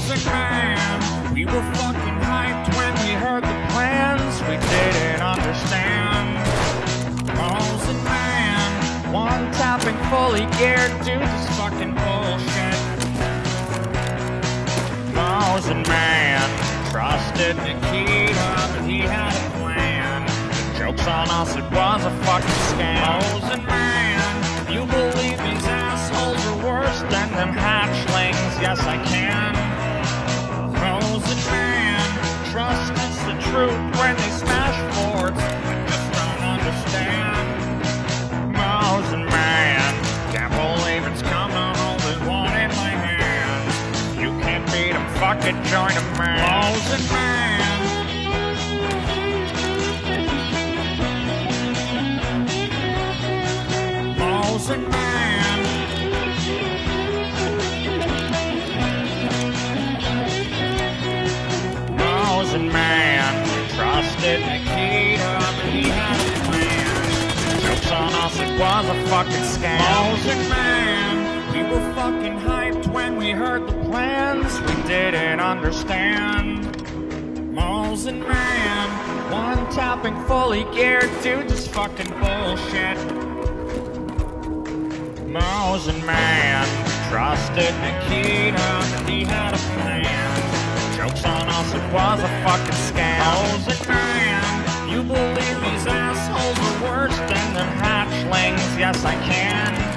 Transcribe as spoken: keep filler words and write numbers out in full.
Moles and man, we were fucking hyped when we heard the plans. We didn't understand. Moles and man, one tapping fully geared to this fucking bullshit. Moles and man, trusted Nikita, but he had a plan. Joke's on us, it was a fucking scam. Moles and man, you believe these assholes are worse than them hatchlings? Yes, I can. Moles and man, trust it's the truth when they smash boards. I just don't understand. Moles and man, can't believe it's coming, only one in my hands. You can't beat them, fuck it, join them, man. Moles and man. Moles and man. Moles and man, trusted Nikita, but he had a plan. Joke's on us, it was a fucking scam. Moles and man, we were fucking hyped when we heard the plans. We didn't understand. Moles and man, one tapping fully geared to this fucking bullshit. Moles and man, trusted Nikita, but he had a plan. Joke's on us, it was a fucking scam. Moles and man, you believe these assholes are worse than them hatchlings? Yes, I can.